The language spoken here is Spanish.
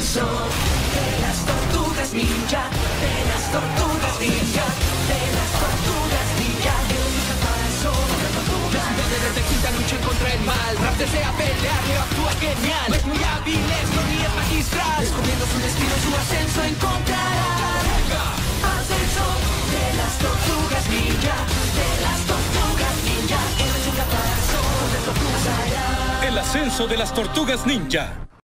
ascenso de las tortugas ninja, de las tortugas ninja, de las tortugas ninja. Los de detective luchan contra el mal. Rap desea pelear, Leo actúa genial. Es muy hábil, esto ni es magistral. Descubriendo su destino, su ascenso encontrará. Ascenso de las tortugas ninja, de las tortugas ninja. El caparazón de tortugas hará. El ascenso de las tortugas ninja.